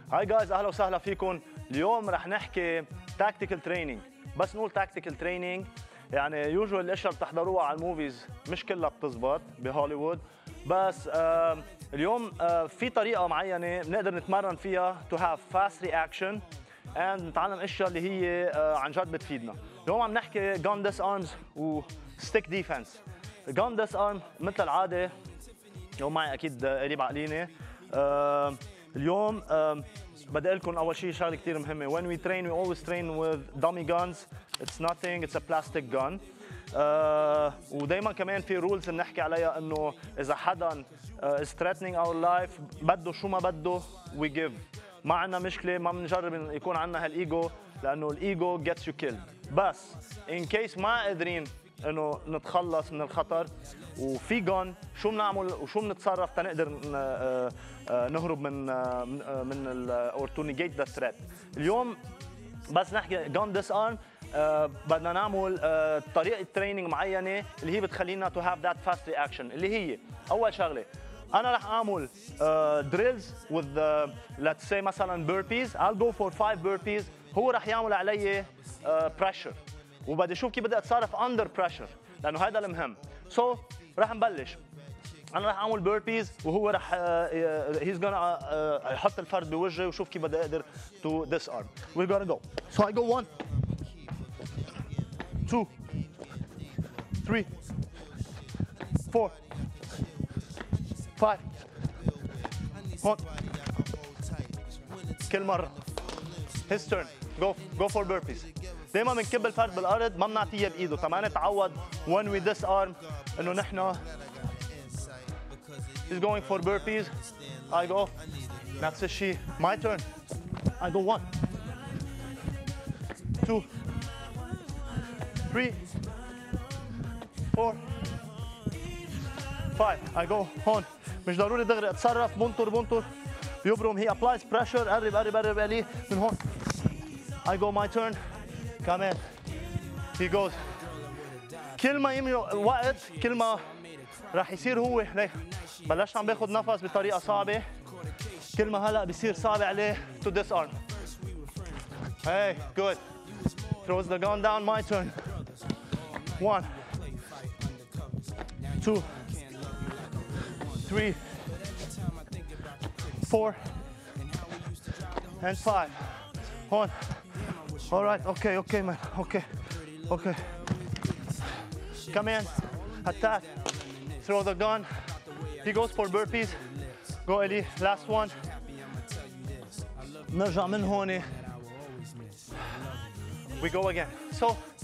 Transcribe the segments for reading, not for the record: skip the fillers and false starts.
هاي جايز، اهلا وسهلا فيكم. اليوم رح نحكي تاكتيكال تريننج. بس نقول تاكتيكال تريننج يعني يوجوال الاشياء اللي بتحضروها على الموفيز مش كلها بتزبط بهوليوود، بس اليوم في طريقه معينه بنقدر نتمرن فيها to have fast reaction and نتعلم اشياء اللي هي عن جد بتفيدنا. اليوم عم نحكي gun disarms و stick defense. gun disarm مثل العاده اليوم معي اكيد قريب عقليني. اليوم بدي اقول لكم اول شيء شغله كثير مهمه. when we train we always train with dummy guns. it's nothing, it's a plastic gun. ودائما كمان في رولز بنحكي عليها انه اذا حدا is threatening our life بده شو ما بده we give. ما عندنا مشكله، ما بنجرب يكون عندنا هالايجو لانه الايجو gets you killed. بس in case ما قادرين انه نتخلص من الخطر وفي جون، شو بنعمل وشو بنتصرف تنقدر نهرب من or to negate the threat. اليوم بس نحكي gun disarm. بدنا نعمل طريقه تريننج معينه اللي هي بتخلينا to have that fast reaction، اللي هي اول شغله انا رح اعمل drills with let's say مثلا burpees. I'll go for 5 burpees. هو رح يعمل علي pressure وبدي اشوف كيف بدي اتصرف under pressure لانه هذا المهم. so رح نبلش. انا رح اعمل burpees وهو رح he's gonna يحط الفرد بوجهي وشوف كيف بدي اقدر to disarm. we're gonna go. so I go 1 2 3 4 5 هون كل مرة. his turn. go for burpees. دايما بنكب الفرد بالارض، ما بنعطيه بايده، كمان نتعود when we disarm انه نحن he's going for burpees. I go. نفس الشيء. my turn. I go 1 2 3 4 5. I go هون. مش ضروري دغري اتصرف، بنطر بيبرم. he applies pressure. قرب عليه من هون. I go my turn. كمان he goes. كل ما يمرق الوقت كل ما راح يصير هو ليك بلشت عم باخذ نفس بطريقه صعبه، كل ما هلا بصير صعب عليه to disarm. hey good. throws the gun down. my turn. 1 2 3 4 and 5 هون. all right. okay man. okay كمان attack. throw the gun. he goes for burpees. go Eli. last one. نرجع من هون. we go again. so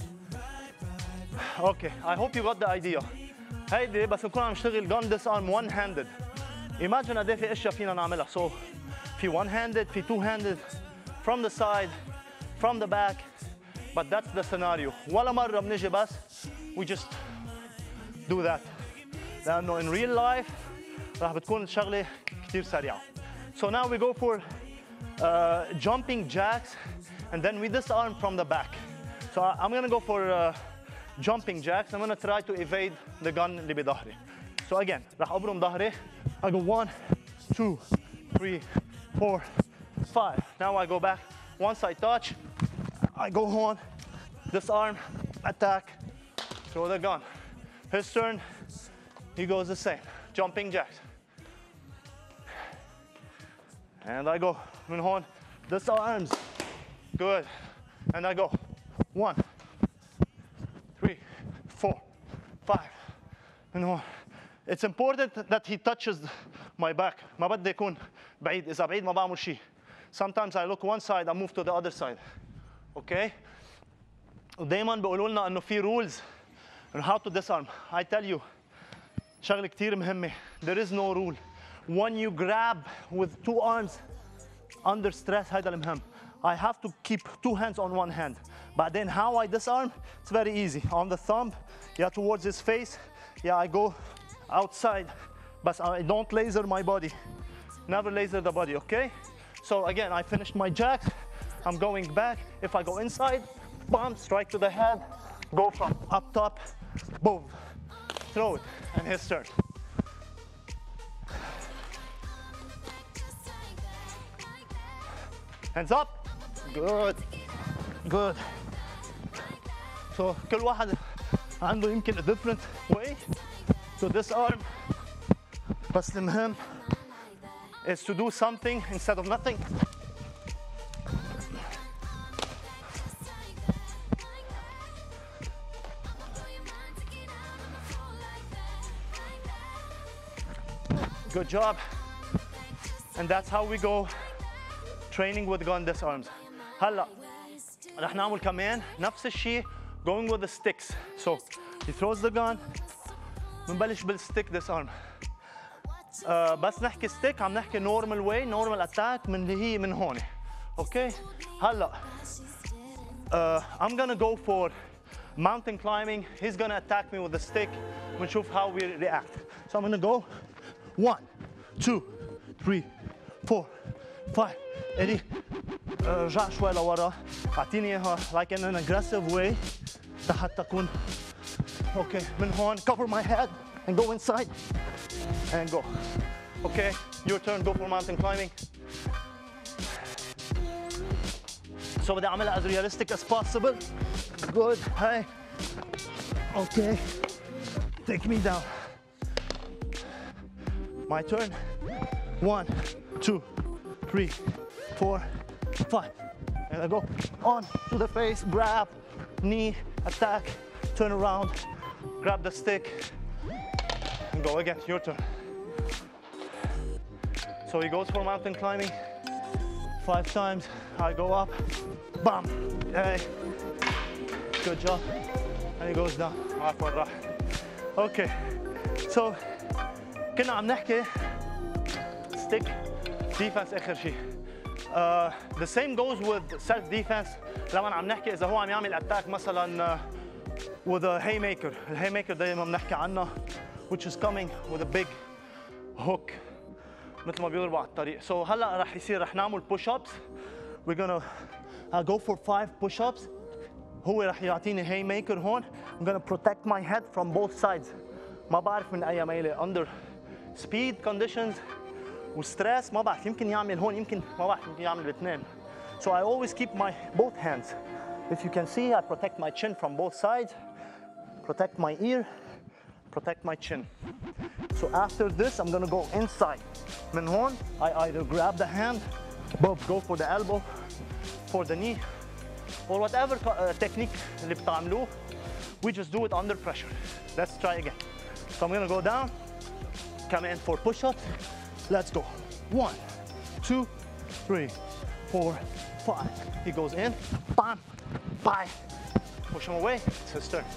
okay, I hope you got the idea. هيدي بس نكون عم نشتغل gun disarm one handed. imagine قد ايه في اشياء فينا نعملها. so في one handed، في two handed، from the side، from the back. but that's the scenario. ولا مرة بنجي بس we just do that لأنه in real life راح بتكون الشغلة كتير سريعة. so now we go for jumping jacks and then we disarm from the back. so I'm gonna go for jumping jacks. I'm gonna try to evade the gun اللي بظهري. so again راح أبرم ظهري. I go 1 2 3 4 5. now I go back. once I touch I go on, disarm, attack, throw the gun. his turn. he goes the same. jumping jacks. and I go من هون disarms. good. and I go 1 3 4 5 من هون. it's important that he touches my back. ما بدي يكون بعيد. إذا بعيد ما بعمل شيء. sometimes I look one side, I move to the other side. okay. ودايما بيقولوا لنا انه في rules on how to disarm. I tell you شغله كثير مهمه. there is no rule. when you grab with 2 arms under stress هذا المهم. I have to keep 2 hands on one hand. بعدين how I disarm, it's very easy. on the thumb, yeah, towards his face. yeah, I go outside but I don't laser my body. never laser the body. okay. so again I finished my jacks. I'm going back. if I go inside, bam, strike to the head, go from up top, boom, throw it, and his turn. Hands up. Good. Good. So كل واحد عنده يمكن a different way to disarm. بس المهم is to do something instead of nothing. Good job. And that's how we go training with gun disarms. هلا رح نعمل كمان نفس الشيء going with the sticks. So he throws the gun. بنبلش بالstick disarm. بس نحكي stick عم نحكي normal way, normal attack من اللي هي من هون. Okay. هلا I'm gonna go for mountain climbing. He's gonna attack me with the stick. بنشوف how we react. So I'm gonna go 1, 2, 3, 4, 5. إلي رجع شوي لورا. أعطيني إياها like in an aggressive way. حتى أكون okay من هون. Cover my head and go inside and go. Okay, your turn. Go for mountain climbing. So بدي أعملها as realistic as possible. Good. Hey. Okay. Take me down. My turn. 1, 2, 3, 4, 5. And I go on to the face, grab, knee, attack, turn around, grab the stick, and go again. Your turn. So he goes for mountain climbing 5 times. I go up, bam, hey, good job. And he goes down. عفوا راح. Okay. So كنا عم نحكي stick defense آخر شيء. The same goes with self defense. لما عم نحكي إذا هو عم يعمل attack مثلا with a haymaker. الهaymaker دايما بنحكي عنه which is coming with a big hook مثل ما بيضربوا على الطريق. So هلا رح نعمل push ups. We're gonna go for 5 push ups. هو رح يعطيني haymaker هون. I'm gonna protect my head from both sides. ما بعرف من أي ميلة under speed conditions وstress ما بعرف يمكن يعمل هون يمكن ما بعرف يمكن يعمل الاثنين. So I always keep my both hands. If you can see, I protect my chin from both sides, protect my ear, protect my chin. So after this, I'm gonna go inside. من هون, I either grab the hand, go for the elbow, for the knee, or whatever technique اللي بتعملوه. We just do it under pressure. Let's try again. So I'm gonna go down, come in for push-ups. Let's go. 1, 2, 3, 4, 5. He goes in, bam, bye. Push him away, it's his turn.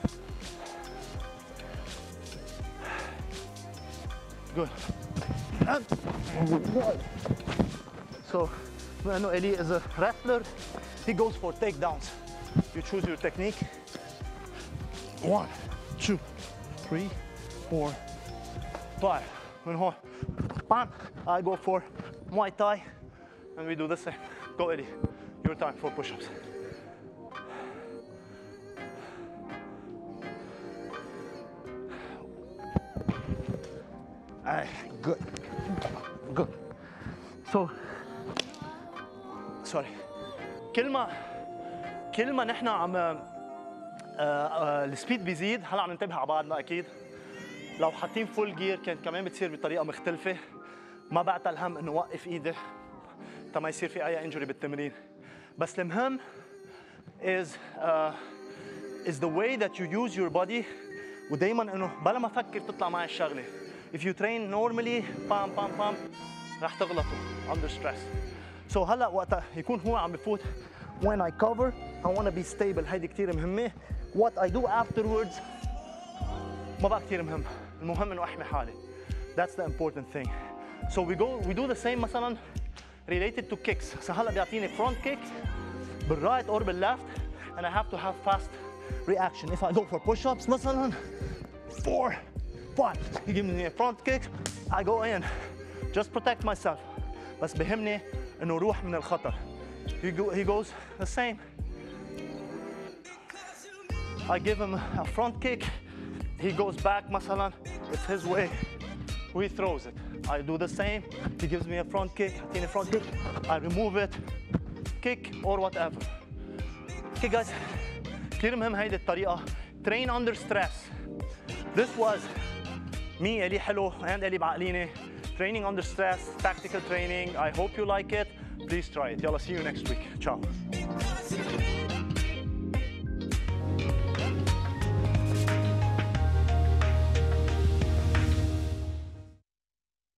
Good. And good. So, when Eli is a wrestler, he goes for takedowns. You choose your technique. 1, 2, 3, 4, 5. When home, bam, I go for Muay Thai, and we do the same. Go, Eddie. Your time for push-ups. Good. Good. So, sorry. كل ما نحن عم السبيد بيزيد، هلا عم ننتبه على بعضنا اكيد. لو حاطين فول جير كانت كمان بتصير بطريقه مختلفه. ما بعتها الهم انه وقف ايدي حتى ما يصير في اي انجري بالتمرين. بس المهم is the way that you use your body. ودايما انه بلا ما افكر تطلع معي الشغله. If you train normally بام بام بام رح تغلطوا under stress. So هلا وقتها يكون هو عم بفوت when I cover I want to be stable. هيدي كثير مهمه. What I do afterwards ما بقى كثير مهم. المهم انه احمي حالي. That's the important thing. So we do the same مثلا related to kicks. هلا بيعطيني front kick بالرايت or باللeft and I have to have fast reaction. If I go for push-ups مثلا 4, 5, he gives me a front kick, I go in. Just protect myself. بس بهمني انه روح من الخطر. He goes the same. I give him a front kick. He goes back مثلا. It's his way. He throws it. I do the same. He gives me a front kick, a front kick, I remove it, kick or whatever. Okay guys, كثير مهم هيدي الطريقة. Train under stress. This was me, إلي حلو and إلي بعقليني. Training under stress, tactical training. I hope you like it. Please try it. يلا see you next week. Ciao.